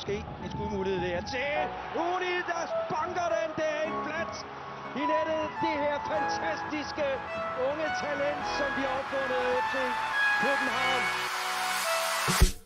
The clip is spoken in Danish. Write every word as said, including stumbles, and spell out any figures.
måske en skudmulighed der til Uni, der banker den der i flat i nettet. Det her fantastiske unge talent, som vi har opfundet F C København.